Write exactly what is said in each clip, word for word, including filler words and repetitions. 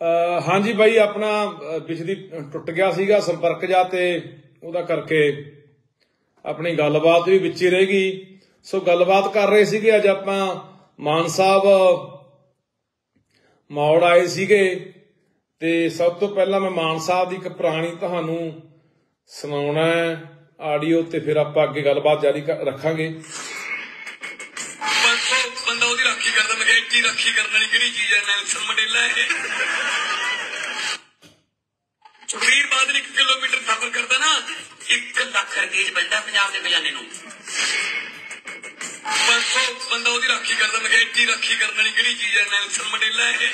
हाँ जी भाई, अपना बिजली टुट गया सीगा संपर्क जा ते उहदा करके अपनी गलबात भी विच ही रहेगी। सो गलबात कर रहे सीगे। अज आपां मान साहब मौड़ आए सीगे ते सब तो पहला मैं मान साहब की एक पुरानी तुहानू सुनाउणा है आडियो ते फिर आपां अगे गलबात जारी रखांगे। बंदा ओदी राखी करदा, मैं इतनी राखी करने वाली किहड़ी चीज है? नेल्सन मंडेला है। सुखबीर बादल एक किलोमीटर सफर करदा ना, एक लाख रुपये बचदा पंजाब दे खजाने नूं। बंदा ओदी राखी करदा, मैं इतनी राखी करने वाली किहड़ी चीज है? नेल्सन मंडेला है।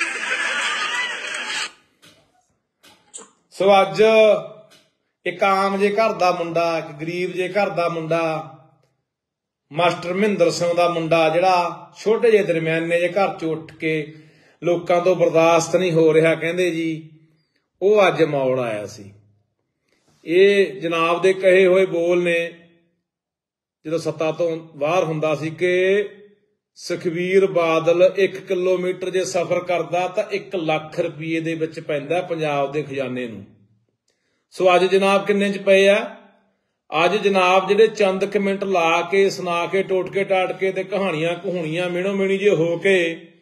सो अज एक आम जे घर दा मुंडा, एक गरीब जे घर दा मुंडा, मास्टर महिंदर सिंह दा मुंडा, जिहड़ा छोटे जे दरम्याने जे घर चों उठ के लोकां तो बर्दाश्त नहीं हो रहा, कहंदे जी वो अज मौड़ आया सी। ये जनाब दे कहे होए बोल ने जदों सत्ता तो बाहर हुंदा सी कि सुखबीर बादल एक किलोमीटर जे सफर करदा तां एक लाख रुपये दे विच पैंदा पंजाब दे खजाने नूं। सो अज जनाब किन्ने च पए आ? अज जनाब जिहड़े चंद क मिंट ला के सुना के टोटके टाटके ते कहानियां कहूणियां मिणो मिणी जे हो के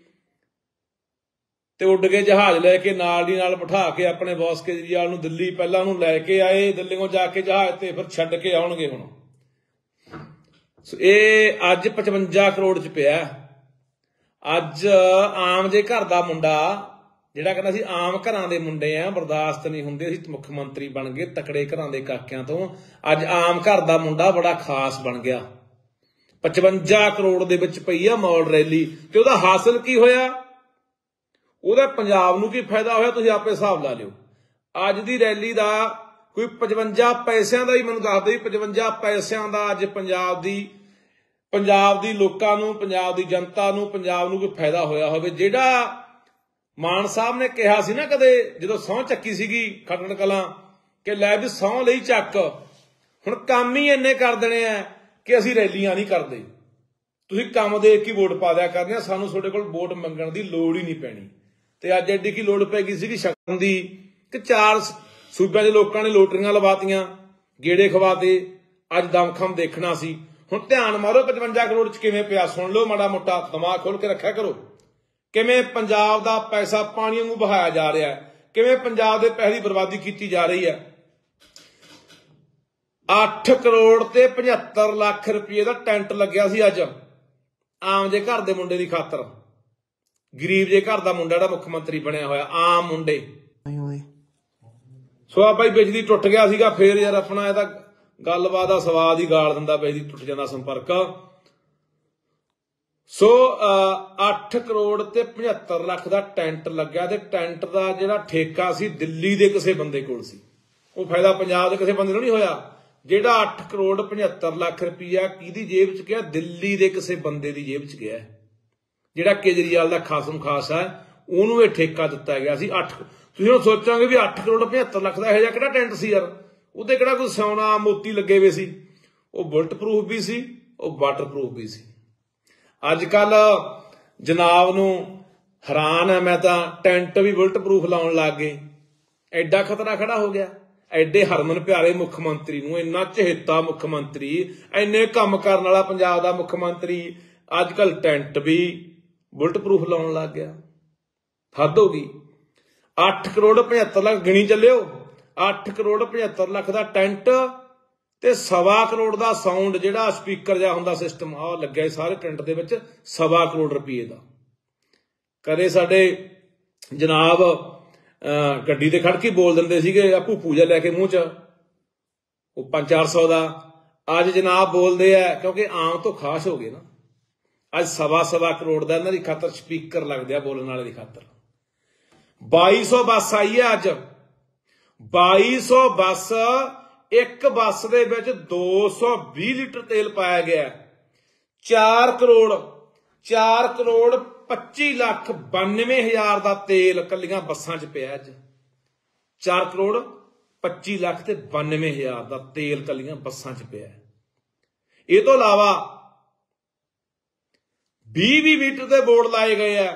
ते उड के जहाज लैके नाल दी नाल बिठा के अपने बॉस केजरीवाल नूं दिल्ली पहलां नूं लैके आए, दिल्लीओं जाके जहाज ते फिर छड्ड के आउणगे हुण। सो ये अज पचवंजा करोड़ च पिया। अज आम जे घर दा मुंडा जिहड़ा कहना सी आम घरां दे मुंडे आ, बर्दाश्त नहीं हुंदे, असीं मुख मंत्री बन गए तकड़े घरां दे काकियां तो, अज आम घर दा मुंडा बड़ा खास बन गया। पचवंजा करोड़ दे विच पई आ मॉल रैली ते उहदा हासिल की होया? ਉਹਦਾ ਪੰਜਾਬ ਨੂੰ ਕੀ ਫਾਇਦਾ ਹੋਇਆ? ਤੁਸੀਂ ਆਪੇ ਹਿਸਾਬ ਲਾ ਲਿਓ। ਅੱਜ ਦੀ ਰੈਲੀ ਦਾ ਕੋਈ ਪਚਵੰਜਾ ਪੈਸਿਆਂ ਦਾ ਹੀ ਮੈਨੂੰ ਦੱਸ ਦਿਓ, ਪਚਵੰਜਾ ਪੈਸਿਆਂ ਦਾ ਅੱਜ ਪੰਜਾਬ ਦੀ ਪੰਜਾਬ ਦੀ ਲੋਕਾਂ ਨੂੰ, ਪੰਜਾਬ ਦੀ ਜਨਤਾ ਨੂੰ, ਪੰਜਾਬ ਨੂੰ ਕੋਈ ਫਾਇਦਾ ਹੋਇਆ ਹੋਵੇ? ਜਿਹੜਾ ਮਾਨ ਸਾਹਿਬ ਨੇ ਕਿਹਾ ਸੀ ਨਾ ਕਦੇ ਜਦੋਂ ਸਹੁੰ ਚੱਕੀ ਸੀਗੀ ਖਟਣ ਕਲਾਂ ਕਿ ਲੈ ਵੀ ਸਹੁੰ ਲਈ ਚੱਕ, ਹੁਣ ਕੰਮ ਹੀ ਇੰਨੇ ਕਰ ਦੇਣੇ ਆ ਕਿ ਅਸੀਂ ਰੈਲੀਆਂ ਨਹੀਂ ਕਰਦੇ, ਤੁਸੀਂ ਕੰਮ ਦੇ ਕੇ ਵੋਟ ਪਾ ਦਿਆ ਕਰਨੇ ਆ, ਸਾਨੂੰ ਤੁਹਾਡੇ ਕੋਲ ਵੋਟ ਮੰਗਣ ਦੀ ਲੋੜ ਹੀ ਨਹੀਂ ਪੈਣੀ। ਤੇ ਅੱਜ ਐਡੀ ਕੀ ਲੋੜ ਪੈ ਗਈ ਸੀਗੀ ਸ਼ਕਲ ਦੀ ਕਿ ਚਾਰ ਸੂਬਿਆਂ ਦੇ ਲੋਕਾਂ ਨੇ ਲੋਟਰੀਆਂ ਲਵਾਤੀਆਂ, ਗੇੜੇ ਖਵਾਤੇ, ਅੱਜ ਦਮਖਮ ਦੇਖਣਾ ਸੀ। ਹੁਣ ਧਿਆਨ ਮਾਰੋ ਪਚਵੰਜਾ ਕਰੋੜ ਚ ਕਿਵੇਂ ਪਿਆ, ਸੁਣ ਲਓ, ਮਾੜਾ ਮੋਟਾ ਦਿਮਾਗ ਖੋਲ ਕੇ ਰੱਖਿਆ ਕਰੋ। ਕਿਵੇਂ ਪੰਜਾਬ ਦਾ ਪੈਸਾ ਪਾਣੀ ਵਾਂਗੂ ਬਹਾਇਆ ਜਾ ਰਿਹਾ ਹੈ, ਕਿਵੇਂ ਪੰਜਾਬ ਦੇ ਪੈਸੇ ਦੀ ਬਰਬਾਦੀ ਕੀਤੀ ਜਾ ਰਹੀ ਹੈ। ਅੱਠ ਕਰੋੜ ਤੇ ਪਝੱਤਰ ਲੱਖ ਰੁਪਏ ਦਾ ਟੈਂਟ ਲੱਗਿਆ ਸੀ ਅੱਜ ਆਮ ਜੇ ਘਰ ਦੇ ਮੁੰਡੇ ਦੀ ਖਾਤਰ, ਗਰੀਬ ਜੇ ਘਰ ਦਾ ਮੁੰਡਾ ਜਿਹੜਾ ਮੁੱਖ ਮੰਤਰੀ ਬਣਿਆ ਹੋਇਆ, ਆਮ ਮੁੰਡੇ। ਸੋ ਆ ਭਾਈ ਬਿਜਲੀ ਟੁੱਟ ਗਿਆ ਸੀਗਾ, ਫੇਰ ਯਾਰ ਆਪਣਾ ਇਹਦਾ ਗੱਲਬਾਤ ਦਾ ਸਵਾਦ ਹੀ ਗਾਲ ਦਿੰਦਾ, ਬਿਜਲੀ ਟੁੱਟ ਜਾਂਦਾ ਸੰਪਰਕ। ਸੋ ਅੱਠ ਕਰੋੜ ਤੇ ਪਝੱਤਰ ਲੱਖ ਦਾ ਟੈਂਟ ਲੱਗਿਆ ਤੇ ਟੈਂਟ ਦਾ ਜਿਹੜਾ ਠੇਕਾ ਸੀ ਦਿੱਲੀ ਦੇ ਕਿਸੇ ਬੰਦੇ ਕੋਲ ਸੀ। ਉਹ ਫਾਇਦਾ ਪੰਜਾਬ ਦੇ ਕਿਸੇ ਬੰਦੇ ਨੂੰ ਨਹੀਂ ਹੋਇਆ। ਜਿਹੜਾ ਅੱਠ ਕਰੋੜ ਪਝੱਤਰ ਲੱਖ ਰੁਪਈਆ ਕਿਹਦੀ ਜੇਬ ਚ ਗਿਆ? ਦਿੱਲੀ ਦੇ ਕਿਸੇ ਬੰਦੇ ਦੀ ਜੇਬ ਚ ਗਿਆ, ਜਿਹੜਾ ਕੇਜਰੀਵਾਲ ਦਾ ਖਾਸਮ ਖਾਸ ਹੈ, ਉਹਨੂੰ ਇਹ ਠੇਕਾ ਦਿੱਤਾ ਗਿਆ ਸੀ। ਅੱਠ ਤੁਸੀਂ ਹੁਣ ਸੋਚੋਗੇ ਵੀ ਅੱਠ ਕਰੋੜ ਪਝੱਤਰ ਲੱਖ ਦਾ ਇਹੋ ਜਿਹਾ ਕਿਹੜਾ ਟੈਂਟ ਸੀ ਯਾਰ? ਉਹਦੇ ਕਿਹੜਾ ਕੋਈ ਸੋਨਾ ਮੋਤੀ ਲੱਗੇ ਹੋਏ ਸੀ? ਉਹ ਬੁਲਟ ਪ੍ਰੂਫ ਵੀ ਸੀ, ਉਹ ਵਾਟਰ ਪ੍ਰੂਫ ਵੀ ਸੀ। ਅੱਜ ਕੱਲ ਜਨਾਬ ਨੂੰ ਹੈਰਾਨ ਹੈ ਮੈਂ ਤਾਂ, ਟੈਂਟ ਵੀ ਬੁਲਟ ਪ੍ਰੂਫ ਲਾਉਣ ਲੱਗ ਗਏ। ਐਡਾ ਖਤਰਾ ਖੜਾ ਹੋ ਗਿਆ। ਐਡੇ ਹਰਮਨ ਪਿਆਰੇ ਮੁੱਖ ਮੰਤਰੀ ਨੂੰ, ਇੰਨਾ ਚਹੇਤਾ ਮੁੱਖ ਮੰਤਰੀ, ਇੰਨੇ ਕੰਮ ਕਰਨ ਵਾਲਾ ਪੰਜਾਬ ਦਾ ਮੁੱਖ ਮੰਤਰੀ, ਅੱਜ ਕੱਲ ਟੈਂਟ ਵੀ ਬੁਲਟ ਪ੍ਰੂਫ ਲਾਉਣ ਲੱਗ ਗਿਆ। ਹੱਦ ਹੋ ਗਈ। ਅੱਠ ਕਰੋੜ ਪਝੱਤਰ ਲੱਖ ਗਿਣੀ ਚੱਲਿਓ, ਅੱਠ ਕਰੋੜ ਪਝੱਤਰ ਲੱਖ ਦਾ ਟੈਂਟ ਤੇ ਸਵਾ ਕਰੋੜ ਦਾ ਸਾਊਂਡ, ਜਿਹੜਾ ਸਪੀਕਰ ਜਿਹਾ ਹੁੰਦਾ ਸਿਸਟਮ, ਆ ਲੱਗਿਆ ਸਾਰੇ ਟੈਂਟ ਦੇ ਵਿੱਚ, ਸਵਾ ਕਰੋੜ ਰੁਪਏ ਦਾ। ਕਦੇ ਸਾਡੇ ਜਨਾਬ ਗੱਡੀ ਤੇ ਖੜ ਕੇ ਬੋਲ ਦਿੰਦੇ ਸੀਗੇ ਆ ਭੂਪੂ ਜਿਹਾ ਲੈ ਕੇ ਮੂੰਹ ਚ, ਉਹ ਪੰਜ ਚਾਰ ਸੌ ਦਾ। ਅੱਜ ਜਨਾਬ ਬੋਲਦੇ ਆ ਕਿਉਂਕਿ ਆਮ ਤੋਂ ਖਾਸ ਹੋ ਗਏ ਨਾ। ਅੱਜ ਸਵਾ ਸਵਾ ਕਰੋੜ ਦਾ ਇਹਨਾਂ ਦੀ ਖਾਤਰ ਸਪੀਕਰ ਲੱਗਦੇ ਆ ਬੋਲਣ ਵਾਲੇ ਦੀ ਖਾਤਰ। ਬਾਈ ਸੌ ਬੱਸ ਆਈ ਹੈ ਅੱਜ, ਬਾਈ ਸੌ ਬੱਸ। ਇੱਕ ਬੱਸ ਦੇ ਵਿੱਚ ਦੋ ਸੌ ਵੀਹ ਲੀਟਰ ਤੇਲ ਪਾਇਆ ਗਿਆ। ਚਾਰ ਕਰੋੜ ਚਾਰ ਕਰੋੜ ਪੱਚੀ ਲੱਖ ਬਾਨਵੇਂ ਹਜ਼ਾਰ ਦਾ ਤੇਲ ਕੱਲੀਆਂ ਬੱਸਾਂ ਚ ਪਿਆ ਅੱਜ। ਚਾਰ ਕਰੋੜ ਪੱਚੀ ਲੱਖ ਤੇ ਬਾਨਵੇਂ ਹਜ਼ਾਰ ਦਾ ਤੇਲ ਕੱਲੀਆਂ ਬੱਸਾਂ ਚ ਪਿਆ। ਇਹ ਤੋਂ ਇਲਾਵਾ ਵੀਹ ਵੀਹ ਲੀਟਰ ਦੇ ਬੋਰਡ ਲਾਏ ਗਏ ਆ।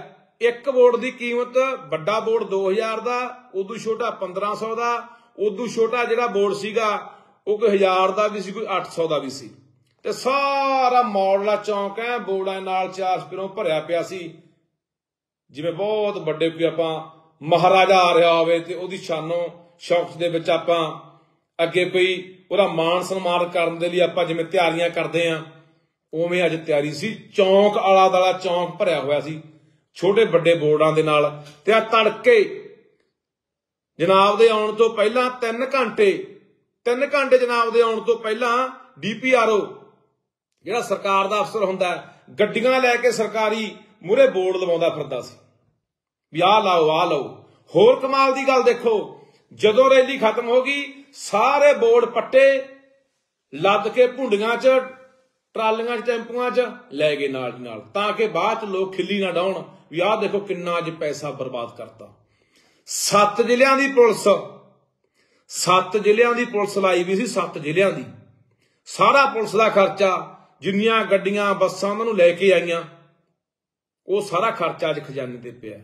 एक बोर्ड की कीमत बड़ा बोर्ड दो हज़ार का, उदू छोटा पंद्रह सौ का, उदू छोटा जिहड़ा बोर्ड सीगा वो कोई हज़ार का भी सी, कोई अठ सौ का भी सी। ते सारा मॉडला चौंक है बोर्डां नाल चार स्पिरों भरिया पिया सी, जिवें बहुत बड़े कोई आपां महाराजा आ रहा होवे ते उहदी शानों शौक दे विच आपां अगे कोई उहदा मान सन्मान करन दे लई आपां जिवें तैयारियां करदे आ, उवें अज तैयारी सी। चौंक आला दाला चौंक भरिया होया सी छोटे बड़े बोर्डां दे नाल। ते आ तड़के जनाब दे आउण तो पहलां तीन घंटे तीन घंटे जनाब दे आउण तो पहलां डी पी आर ओ जिहड़ा सरकार दा अफसर हुंदा है गड्डियां लैके सरकारी मूहरे बोर्ड लवाउंदा फिरदा सी भी आ लाओ आ लाओ। होर कमाल दी गल देखो, जदों रैली खत्म हो गई सारे बोर्ड पट्टे लद के भुंडियां च ट्रालियां च टैंपूआं च लै गए नाल नाल, ताकि बाद च लोग खिल्ली ना डाउण भी आ देखो किन्ना अज पैसा बर्बाद करता। सत्त जिलियां दी पुलिस सत्त जिलियां दी पुलिस लाई भी सी, सत्त जिलियां दी सारा पुलिस दा खर्चा जिन्नियां गड्डियां बसां उन्हां नूं लैके आईयां वो सारा खर्चा अज खजाने ते पिया।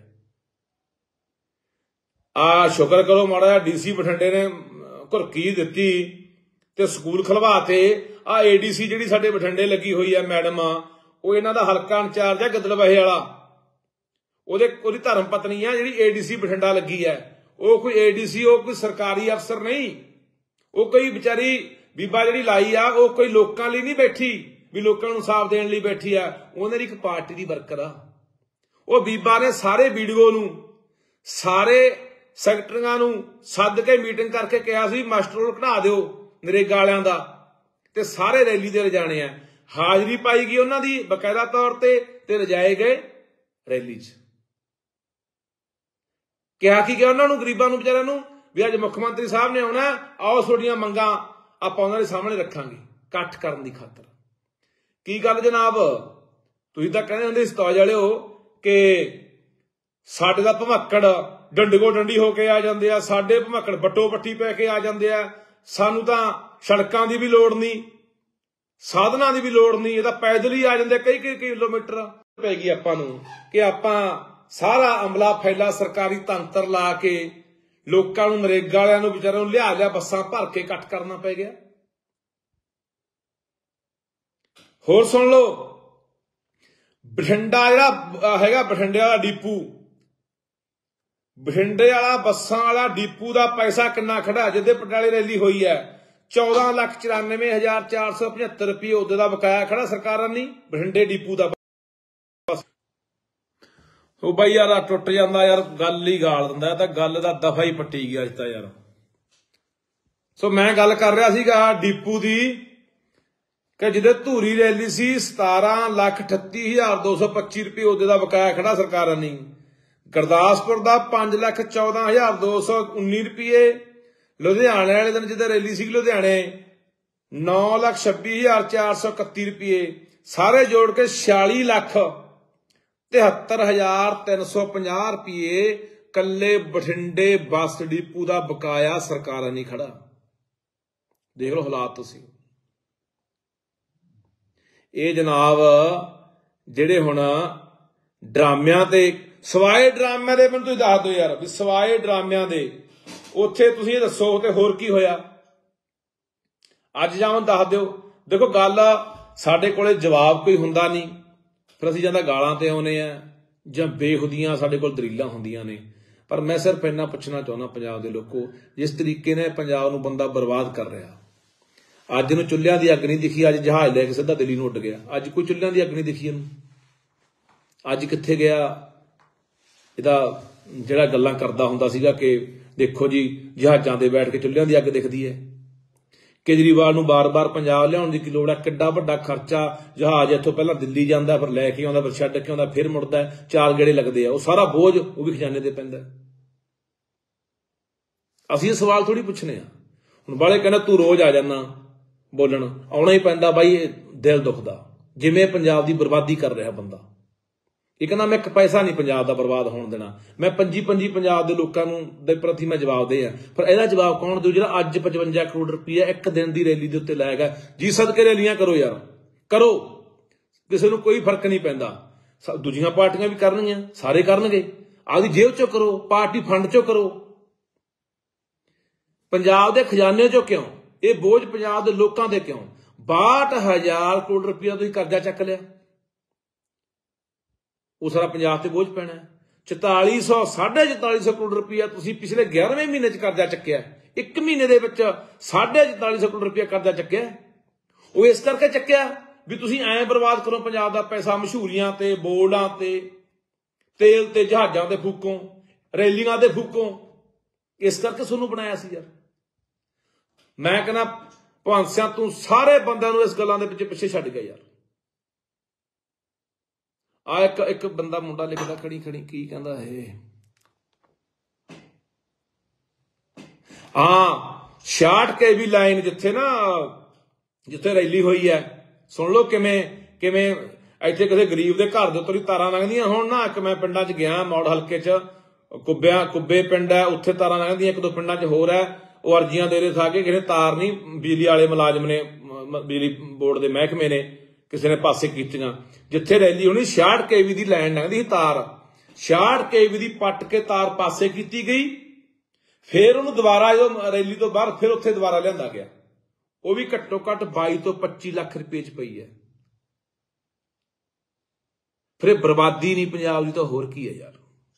आ शुक्र करो माड़ा डीसी बठिंडे ने घुरकी दित्ती ते स्कूल खलवाते। आ एडीसी जिहड़ी साडे बठिंडे लगी हुई है मैडम आ, वो इन्हां दा हलका इंचार्ज है गिदड़बाहे वाला, ओहदे ओहदी धर्म पत्नी है जिहड़ी एडीसी बठिंडा लगी है। वो कोई एडीसी वो कोई सरकारी अफसर नहीं, वो कोई बेचारी बीबा जिहड़ी लाई आ वो कोई लोकां लई नहीं बैठी भी लोकां नूं इंसाफ देण लई बैठी आ, उहनां दी एक पार्टी दी वर्कर आ। वो बीबा ने सारे वीडियो नूं सारे सैकटरियां नूं सद के मीटिंग करके कहा सी मास्टर रोल कढा दिओ नरेगा वालियां दा, ते सारे रैली दे रजाने आ। हाजरी पाई गई उन्हां दी बकायदा तौर ते ते रजाए गए रैली च। क्या की गया उन्हां नूं गरीबां नूं बेचारिआं नूं भी अज मुख्यमंत्री साहब ने आउणा, आओ तुहाडीआं मंगां आपां उन्हां दे सामने रखांगे इकट्ठ करन दी खातर। की गल जनाब, तुसीं तां कहंदे हुंदे सताज वालिओ कि साडे दा भमक्कड़ डंडगो डंडी होके आ जांदे आ, साडे भमक्कड़ बट्टो बट्टी पै के आ जांदे आ, सानूं तां सड़कां दी भी लोड़ नहीं साधनां दी भी लोड़ नहीं, ये तां पैदल ही आ जांदे कई कई किलोमीटर। पै गई आपां नूं कि आपां सारा अमला फैला सरकारी तंत्र ला के लोकां नूं नरेगा वालिआं नूं विचारिआं नूं लिया लिया बसां भर के इकट्ठ करना पै गया। होर सुन लो, बठिंडा जिहड़ा हैगा बठिंडे वाला डीपू, बठिंडे वाला बसां वाला डीपू का पैसा किन्ना खड़ा, जिहदे पटियाले रैली हुई है चौदह लख चौरानवे हजार चार सौ पचहत्तर रुपये उहदे दा बकाया खड़ा सरकारां ने बठिंडे डीपू का। ओ बई यार टुट जांदा यार, गल ही गाल दिंदा, तां गल दा दफा ही पट्टी गया अज तां यार। सो मैं गल कर रहा सीगा डीपू दी कि जिहदे धूरी रैली सी सतारह लख अठत्ती हजार दो सौ पच्ची रुपये उहदे दा बकाया खड़ा सरकारां ने। गुरदासपुर का पांच लख चौदह हजार दो सौ उन्नी रुपये, लुधियाने वाले दिन जिहदे रैली सी लुधियाने नौ लख छब्बी हजार चार सौ इकत्ती रुपये, सारे जोड़ के छियाली लख तिहत्तर हजार तीन सौ पंजाह रुपये कल्ले बठिंडे बस डिपू का बकाया सरकारां ने खड़ा। देख लो हालात तुसीं। ये जनाब जिहड़े हुण ड्रामिਆਂ ते सवाए ड्रामिਆਂ दे मैनूं तुसीं दस दो यार भी सवाए ड्रामिਆਂ दे उत्थे तुसीं ये दसो ते होर की होया अज जावन दस दिओ। देखो गल साडे कोले जवाब कोई हुंदा नहीं, फिर असीं जां गालां ते आउणे आ जां बेहुदियां साडे कोल दलीलां हुंदियां ने। पर मैं सिर्फ इन्ना पुछना चाहुंदा पंजाब दे लोको, जिस तरीके ने पंजाब नूं बंदा बर्बाद कर रहा, अज नूं चुल्हिआं दी अग नहीं दिखी, अज जहाज लैके सीधा दिल्ली नूं उड गया, अज कोई चुल्हिआं दी अग नहीं दिखी इहनूं, अज कित्थे गया इहदा जिहड़ा गल्लां करदा हुंदा सीगा कि देखो जी जहाजां ते बैठ के चुल्हिआं दी अग दिखदी है। केजरीवाल नूं बार बार पंजाब लिआउण दी की लोड़ है, किड्डा वड्डा खर्चा, जहाज इत्थों पहलां दिल्ली जांदा फिर लैके आउंदा फिर छड्ड के आउंदा फिर मुड़दा, चार गेड़े लगदे आ, वो सारा बोझ वो भी खजाने ते पैंदा। असीं सवाल थोड़ी पुछने आ, हुण बाले कहंदे तूं रोज आ जाना बोलण, आउणा ही पैंदा बाई, दिल दुखदा जिवें पंजाब दी बर्बादी कर रहा बंदा। ये कहना मैं एक पैसा नहीं पंजाब दा बर्बाद होण देना, मैं पंजी पंजी पंजाब दे लोकां नूं दे प्रति मैं जवाब दे आ, पर इहदा जवाब कौन देऊ जिहड़ा अज पचवंजा करोड़ रुपया एक दिन दी रैली दे उत्ते लाएगा। जी सदके रैलियां करो यार, करो, किसी नूं कोई फर्क नहीं पैंदा, ਦੂਜੀਆਂ ਪਾਰਟੀਆਂ ਵੀ ਕਰਨਗੀਆਂ, ਸਾਰੇ ਕਰਨਗੇ। ਆਪਦੀ ਜੇਬ ਚੋਂ ਕਰੋ, ਪਾਰਟੀ ਫੰਡ ਚੋਂ ਕਰੋ। ਪੰਜਾਬ ਦੇ ਖਜ਼ਾਨੇ ਚੋਂ ਕਿਉਂ? ਇਹ ਬੋਝ ਪੰਜਾਬ ਦੇ ਲੋਕਾਂ ਦੇ ਕਿਉਂ? ਬਾਹਠ ਹਜ਼ਾਰ ਕਰੋੜ ਰੁਪਇਆ ਤੁਸੀਂ ਕਰਜ਼ਾ ਚੱਕ ਲਿਆ, ਉਹ ਸਾਰਾ ਪੰਜਾਬ ਤੇ ਬੋਝ ਪੈਣਾ। ਚੁਤਾਲੀ ਸੌ ਸਾਢੇ ਚੁਤਾਲੀ ਸੌ ਕਰੋੜ ਰੁਪਇਆ ਤੁਸੀਂ ਪਿਛਲੇ ਗਿਆਰਵੇਂ ਮਹੀਨੇ ਚ ਕਰਜ਼ਾ ਚੱਕਿਆ। ਇੱਕ ਮਹੀਨੇ ਦੇ ਵਿੱਚ ਸਾਢੇ ਚੁਤਾਲੀ ਸੌ ਕਰੋੜ ਰੁਪਇਆ ਕਰਜ਼ਾ ਚੱਕਿਆ। ਉਹ ਇਸ ਕਰਕੇ ਚੱਕਿਆ ਵੀ ਤੁਸੀਂ ਐਂ ਬਰਬਾਦ ਕਰੋ ਪੰਜਾਬ ਦਾ ਪੈਸਾ, ਮਸ਼ਹੂਰੀਆਂ ਤੇ, ਬੋਰਡਾਂ ਤੇ, ਤੇਲ ਤੇ, ਜਹਾਜ਼ਾਂ ਤੇ ਫੂਕੋ, ਰੈਲੀਆਂ ਦੇ ਫੂਕੋ। ਇਸ ਕਰਕੇ ਤੁਹਾਨੂੰ ਬਣਾਇਆ ਸੀ ਯਾਰ। ਮੈਂ ਕਹਿੰਦਾ ਭਗਵੰਤ ਸਿੰਘ ਤੂੰ ਸਾਰੇ ਬੰਦਿਆਂ ਨੂੰ ਇਸ ਗੱਲਾਂ ਦੇ ਪਿੱਛੇ ਪਿੱਛੇ ਛੱਡ ਗਿਆ ਯਾਰ। ਆ ਇੱਕ ਇੱਕ ਬੰਦਾ ਮੁੰਡਾ ਲਿਖਦਾ ਖੜੀ ਖੜੀ ਕੀ ਕਹਿੰਦਾ ਇਹ, ਹਾਂ ਛਿਆਹਠ ਕੇ ਵੀ ਲਾਈਨ ਜਿੱਥੇ ਨਾ ਜਿੱਥੇ ਰੈਲੀ ਹੋਈ ਹੈ, ਸੁਣ ਲਓ ਕਿਵੇਂ ਕਿਵੇਂ ਇੱਥੇ ਕਿਸੇ ਗਰੀਬ ਦੇ ਘਰ ਦੇ ਉੱਤੋਂ ਦੀ ਤਾਰਾਂ ਲੰਘਦੀਆਂ ਹੋਣ ਨਾ। ਇੱਕ ਮੈਂ ਪਿੰਡਾਂ 'ਚ ਗਿਆ, ਮੌੜ ਹਲਕੇ 'ਚ ਕੁੱਬਿਆਂ ਕੁੱਬੇ ਪਿੰਡ ਹੈ, ਉੱਥੇ ਤਾਰਾਂ ਲੰਘਦੀਆਂ। ਇੱਕ ਦੋ ਪਿੰਡਾਂ 'ਚ ਹੋਰ ਹੈ, ਉਹ ਅਰਜ਼ੀਆਂ ਦੇ ਰਹੇ ਸਾਗੇ ਕਿਸੇ ਤਾਰ ਨਹੀਂ, ਬਿਜਲੀ ਵਾਲੇ ਮੁਲਾਜ਼ਮ ਨੇ, ਬਿਜਲੀ ਬੋਰਡ ਦੇ ਮਹਿਕਮੇ ਨੇ ਕਿਸੇ ਨੇ ਪਾਸੇ ਕੀਤੀਆਂ। ਜਿੱਥੇ ਰੈਲੀ ਹੋਣੀ ਛਿਆਹਠ ਕੇ ਵੀ ਦੀ ਲਾਈਨ ਲੰਘਦੀ ਸੀ, ਤਾਰ ਛਿਆਹਠ ਕੇ ਵੀ ਦੀ ਪੱਟ ਕੇ ਤਾਰ ਪਾਸੇ ਕੀਤੀ ਗਈ। ਫਿਰ ਉਹਨੂੰ ਦੁਬਾਰਾ ਜਦੋਂ ਰੈਲੀ ਤੋਂ ਬਾਅਦ ਫਿਰ ਉੱਥੇ ਦੁਬਾਰਾ ਲਿਆਂਦਾ ਗਿਆ। ਉਹ ਵੀ ਘੱਟੋ ਘੱਟ ਬਾਈ ਤੋਂ ਪੱਚੀ ਲੱਖ ਰੁਪਏ 'ਚ ਪਈ ਹੈ। ਫਿਰ ਇਹ ਬਰਬਾਦੀ ਨਹੀਂ ਪੰਜਾਬ ਦੀ ਤਾਂ ਹੋਰ ਕੀ ਹੈ ਯਾਰ।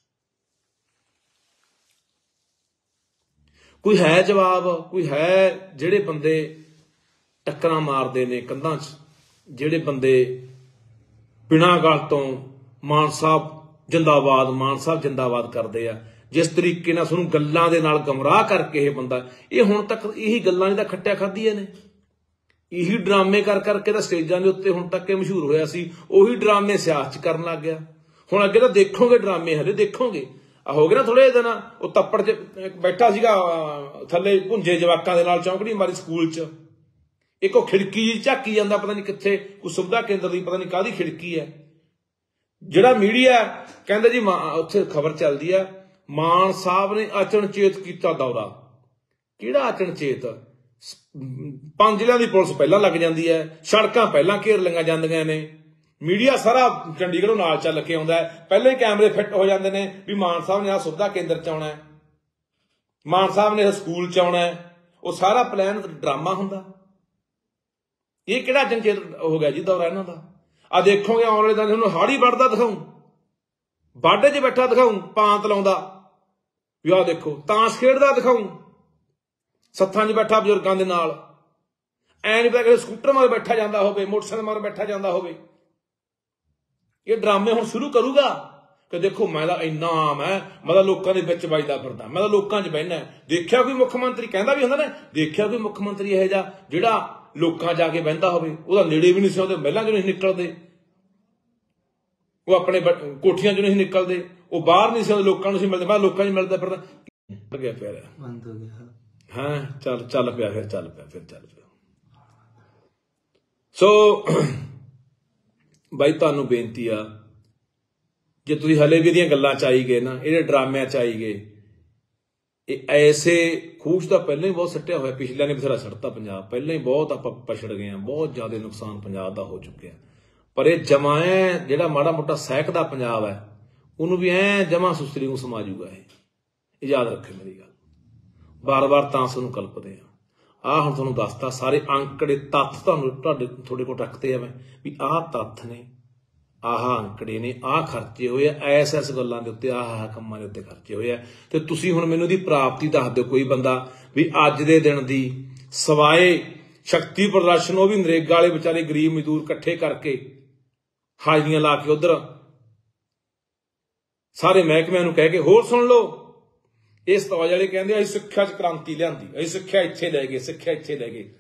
ਕੋਈ ਹੈ ਜਵਾਬ? ਕੋਈ ਹੈ? ਜਿਹੜੇ ਬੰਦੇ ਟੱਕਰਾਂ ਮਾਰਦੇ ਨੇ ਕੰਧਾਂ 'ਚ, ਜਿਹੜੇ ਬੰਦੇ ਬਿਨਾਂ ਗੱਲ ਤੋਂ ਮਾਨ ਸਾਹਿਬ ਜਿੰਦਾਬਾਦ, ਮਾਨ ਸਾਹਿਬ ਜਿੰਦਾਬਾਦ ਕਰਦੇ ਆ, ਜਿਸ ਤਰੀਕੇ ਨਾਲ ਤੁਹਾਨੂੰ ਗੱਲਾਂ ਦੇ ਨਾਲ ਗਮਰਾਹ ਕਰਕੇ ਇਹ ਬੰਦਾ, ਇਹ ਹੁਣ ਤੱਕ ਇਹੀ ਗੱਲਾਂ ਨੇ ਤਾਂ ਖੱਟਿਆ ਖਾਧੀਆਂ ਨੇ, ਇਹੀ ਡਰਾਮੇ ਕਰ ਕਰਕੇ ਤਾਂ ਸਟੇਜਾਂ ਦੇ ਉੱਤੇ ਹੁਣ ਤੱਕ ਇਹ ਮਸ਼ਹੂਰ ਹੋਇਆ ਸੀ। ਉਹੀ ਡਰਾਮੇ ਸਿਆਸਤ 'ਚ ਕਰਨ ਲੱਗ ਗਿਆ। ਹੁਣ ਅੱਗੇ ਤਾਂ ਦੇਖੋਗੇ ਡਰਾਮੇ, ਹਲੇ ਦੇਖੋਗੇ। ਆ ਹੋ ਗਏ ਨਾ ਥੋੜੇ ਦਿਨ, ਉਹ ਤੱਪੜ 'ਚ ਬੈਠਾ ਸੀਗਾ ਥੱਲੇ ਭੁੰਜੇ ਜਵਾਕਾਂ ਦੇ ਨਾਲ, ਚੌਂਕੜੀ ਮਾਰੀ ਸਕੂਲ 'ਚ, ਇੱਕ ਉਹ ਖਿੜਕੀ ਜੀ ਝਾਕੀ ਜਾਂਦਾ, ਪਤਾ ਨਹੀਂ ਕਿੱਥੇ, ਕੋਈ ਸੁਵਿਧਾ ਕੇਂਦਰ ਦੀ ਪਤਾ ਨਹੀਂ ਕਾਹਦੀ ਖਿੜਕੀ ਹੈ। ਜਿਹੜਾ ਮੀਡੀਆ ਕਹਿੰਦੇ ਜੀ ਉੱਥੇ ਖਬਰ ਚੱਲਦੀ ਹੈ ਮਾਨ ਸਾਹਿਬ ਨੇ ਅਚਨਚੇਤ ਕੀਤਾ ਦੌਰਾ। ਕਿਹੜਾ ਅਚਨਚੇਤ? ਪੰਜ ਜ਼ਿਲ੍ਹਿਆਂ ਦੀ ਪੁਲਿਸ ਪਹਿਲਾਂ ਲੱਗ ਜਾਂਦੀ ਹੈ, ਸੜਕਾਂ ਪਹਿਲਾਂ ਘੇਰ ਲਈਆਂ ਜਾਂਦੀਆਂ ਨੇ, ਮੀਡੀਆ ਸਾਰਾ ਚੰਡੀਗੜ੍ਹੋਂ ਨਾਲ ਚੱਲ ਕੇ ਆਉਂਦਾ ਹੈ, ਪਹਿਲਾਂ ਹੀ ਕੈਮਰੇ ਫਿੱਟ ਹੋ ਜਾਂਦੇ ਨੇ ਵੀ ਮਾਨ ਸਾਹਿਬ ਨੇ ਆਹ ਸੁਵਿਧਾ ਕੇਂਦਰ 'ਚ ਆਉਣਾ, ਮਾਨ ਸਾਹਿਬ ਨੇ ਸਕੂਲ 'ਚ ਆਉਣਾ। ਉਹ ਸਾਰਾ ਪਲਾਨ ਡਰਾਮਾ ਹੁੰਦਾ। ਇਹ ਕਿਹੜਾ ਅਚਨਚੇਤ ਹੋ ਗਿਆ ਜੀ ਦੌਰਾ ਇਹਨਾਂ ਦਾ? ਆ ਦੇਖੋਗੇ ਆਉਣ ਵਾਲੇ ਦਿਨ ਤੁਹਾਨੂੰ ਹਾੜੀ ਵੜਦਾ ਦਿਖਾਊ, ਬਾਡੇ 'ਚ ਬੈਠਾ ਦਿਖਾਊ, ਪਾਂਤ ਲਾਉਂਦਾ ਵੀ ਆਹ ਦੇਖੋ, ਤਾਸ਼ ਖੇਡਦਾ ਦਿਖਾਊ, ਸੱਥਾਂ 'ਚ ਬੈਠਾ ਬਜ਼ੁਰਗਾਂ ਦੇ ਨਾਲ। ਐ ਨਹੀਂ ਪਤਾ ਕਿ ਸਕੂਟਰ ਮਗਰ ਬੈਠਾ ਜਾਂਦਾ ਹੋਵੇ, ਮੋਟਰਸਾਈਕਲ ਮਗਰ ਬੈਠਾ ਜਾਂਦਾ ਹੋਵੇ। ਇਹ ਡਰਾਮੇ ਹੁਣ ਸ਼ੁਰੂ ਕਰੂਗਾ ਕਿ ਦੇਖੋ ਮੈਂ ਤਾਂ ਇੰਨਾ ਆਮ ਹੈ, ਮੈਂ ਤਾਂ ਲੋਕਾਂ ਦੇ ਵਿੱਚ ਵੱਜਦਾ ਫਿਰਦਾ, ਮੈਂ ਤਾਂ ਲੋਕਾਂ 'ਚ ਬਹਿਨਾ। ਦੇਖਿਆ ਕੋਈ ਮੁੱਖ ਮੰਤਰੀ ਕਹਿੰਦਾ ਵੀ ਹੁੰਦਾ ਨਾ, ਦੇਖਿਆ ਕੋਈ ਮੁੱਖ ਮੰਤਰੀ ਇਹੋ ਜਿਹਾ ਜਿਹੜਾ ਲੋਕਾਂ ਜਾ ਕੇ ਬਹਿੰਦਾ ਹੋਵੇ? ਉਹਦਾ ਨੇੜੇ ਵੀ ਨਹੀਂ ਸੀ, ਉਹਦੇ ਮਹਿਲਾਂ 'ਚੋਂ ਨਹੀਂ ਨਿਕਲਦੇ, ਉਹ ਆਪਣੇ ਕੋਠੀਆਂ 'ਚੋਂ ਨਹੀਂ ਨਿਕਲਦੇ, ਉਹ ਬਾਹਰ ਨਹੀਂ ਸੀ, ਲੋਕਾਂ ਨੂੰ ਸੀ ਮਿਲਦੇ। ਮੈਂ ਲੋਕਾਂ 'ਚ ਮਿਲਦਾ ਫਿਰਦਾ, ਗਿਆ ਪਿਆ ਬੰਦ ਹੋ ਗਿਆ। ਹਾਂ ਚੱਲ ਚੱਲ ਪਿਆ, ਫਿਰ ਚੱਲ ਪਿਆ, ਫਿਰ ਚੱਲ ਪਿਆ। ਸੋ ਬਾਈ ਤੁਹਾਨੂੰ ਬੇਨਤੀ ਆ, ਜੇ ਤੁਸੀਂ ਹਲੇ ਵੀ ਇਹਦੀਆਂ ਗੱਲਾਂ 'ਚ ਆਈ ਗਏ ਨਾ, ਇਹਦੇ ਡਰਾਮਿਆਂ 'ਚ ਆਈ ਗਏ, ਇਹ ਐਸੇ ਖੂਚ ਦਾ ਪਹਿਲਾਂ ਹੀ ਬਹੁਤ ਸੱਟਿਆ ਹੋਇਆ। ਪਿਛਲਿਆਂ ਨੇ ਬਥੇਰਾ ਸੱਟਤਾ ਪੰਜਾਬ, ਪਹਿਲਾਂ ਹੀ ਬਹੁਤ ਆਪਾਂ ਪਛੜ ਗਏ ਹਾਂ, ਬਹੁਤ ਜ਼ਿਆਦਾ ਨੁਕਸਾਨ ਪੰਜਾਬ ਦਾ ਹੋ ਚੁੱਕਿਆ। ਪਰ ਇਹ ਜਮਾ ਐ ਜਿਹੜਾ ਮਾੜਾ ਮੋਟਾ ਸਹਿਕਦਾ ਪੰਜਾਬ ਹੈ, ਉਹਨੂੰ ਵੀ ਐ ਜਮਾ ਸੁਸਰੀ ਨੂੰ ਸਮਾ ਜੂਗਾ। ਇਹ ਯਾਦ ਰੱਖੇ ਮੇਰੀ ਗੱਲ, ਬਾਰ ਬਾਰ ਤਾਂ ਸਾਨੂੰ ਕਲਪਦੇ ਆ। ਆਹ ਹੁਣ ਤੁਹਾਨੂੰ ਦੱਸਤਾ ਸਾਰੇ ਅੰਕੜੇ ਤੱਥ ਤੁਹਾਨੂੰ ਤੁਹਾਡੇ ਤੁਹਾਡੇ ਕੋਲ ਰੱਖਦੇ ਆ ਮੈਂ ਵੀ ਆਹ ਤੱਥ ਨੇ, ਆਹ ਅੰਕੜੇ ਨੇ, ਆਹ ਖਰਚੇ ਹੋਏ ਆ, ਐਸ ਐਸ ਗੱਲਾਂ ਦੇ ਉੱਤੇ, ਆਹ ਕੰਮਾਂ ਦੇ ਉੱਤੇ ਖਰਚੇ ਹੋਏ ਆ। ਤੇ ਤੁਸੀਂ ਹੁਣ ਮੈਨੂੰ ਇਹਦੀ ਪ੍ਰਾਪਤੀ ਦੱਸ ਦਿਓ ਕੋਈ ਬੰਦਾ ਵੀ ਅੱਜ ਦੇ ਦਿਨ ਦੀ ਸਵਾਏ ਸ਼ਕਤੀ ਪ੍ਰਦਰਸ਼ਨ, ਉਹ ਵੀ ਨਰੇਗਾ ਵਾਲੇ ਵਿਚਾਰੇ ਗਰੀਬ ਮਜ਼ਦੂਰ ਇਕੱਠੇ ਕਰਕੇ ਹਾਜ਼ਰੀਆਂ ਲਾ ਕੇ ਉਧਰ ਸਾਰੇ ਮਹਿਕਮਿਆਂ ਨੂੰ ਕਹਿ ਕੇ, ਹੋਰ ਸੁਣ ਲਓ, ਇਸ ਤੌਜ ਵਾਲੇ ਕਹਿੰਦੇ ਅਸੀਂ ਸਿੱਖਿਆ 'ਚ ਕ੍ਰਾਂਤੀ ਲਿਆਂਦੀ, ਅਸੀਂ ਸਿੱਖਿਆ ਇੱਥੇ ਲੈ ਗਏ, ਸਿੱਖਿਆ ਇੱਥੇ ਲੈ ਗਏ।